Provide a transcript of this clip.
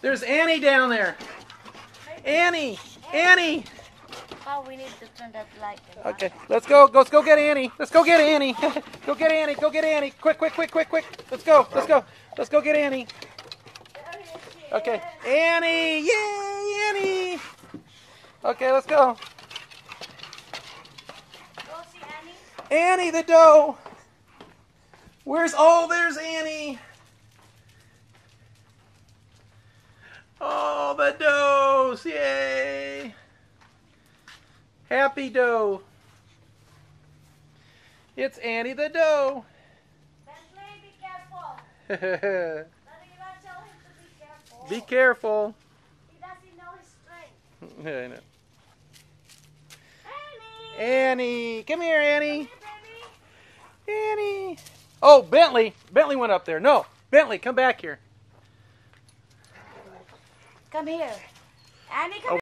There's Annie down there. Annie! Annie! Oh, we need to turn that light. Okay, let's go. Let's go get Annie. Let's go get Annie. Go get Annie. Go get Annie. Quick, quick, quick, quick, quick. Let's go. Let's go. Let's go get Annie. Okay, Annie. Yay, Annie. Okay, let's go. Go see Annie. Annie the doe. There's Annie. Oh, the does. Yay. Happy doe. It's Annie the doe. Bentley, be careful. Be Daddy, you gotta tell him to be careful. careful. He doesn't know his strength. I know. Annie! Annie. Come here, Annie. Come here, baby. Annie. Oh, Bentley. Bentley went up there. No. Bentley, come back here. Come here. Annie, come